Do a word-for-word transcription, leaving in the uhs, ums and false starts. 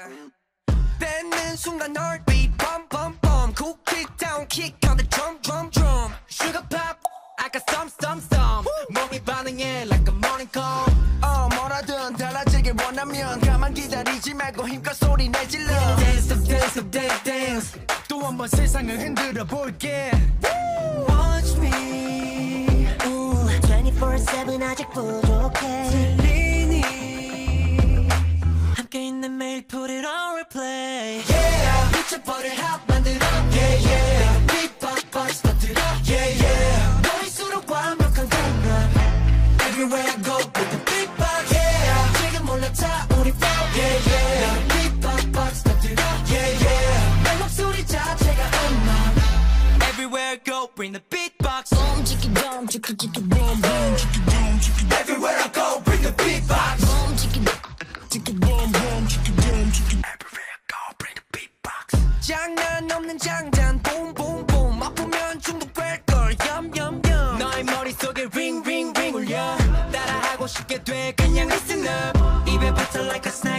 뱉는 순간 heartbeat bum bum bum cool kick down kick on the drum drum drum sugar pop I got some some some 몸이 반응해 like a morning call 어 뭐라든 달라지길 원하면 가만 기다리지 말고 힘껏 소리 내질러 dance up dance up dance dance 또 한 번 세상을 흔들어 볼게 watch me twenty-four seven 아직 부족해 들리니 함께 있는 매일 put it on replay yeah 미쳐버릴 핫 만들어 yeah yeah 빅박박스 터뜨려 yeah yeah 너일수록 완벽한 강남 everywhere I go with the big box yeah 지금 올라타 우리 flow yeah yeah 빅박박스 터뜨려 yeah yeah 내 목소리 자체가 음악 everywhere I go bring the beatbox boom chicka boom chicka chicka boom boom chicka boom chicka everywhere I go bring the beatbox boom chicka chicka boom boom chicka boom chicka everywhere I go bring the beatbox 장난 없는 장단 boom boom boom 아프면 중독될걸 yum yum yum 너의 머릿속에 ring ring ring 울려 따라하고 싶게 돼 그냥 listen up 입에 붙어 like a snack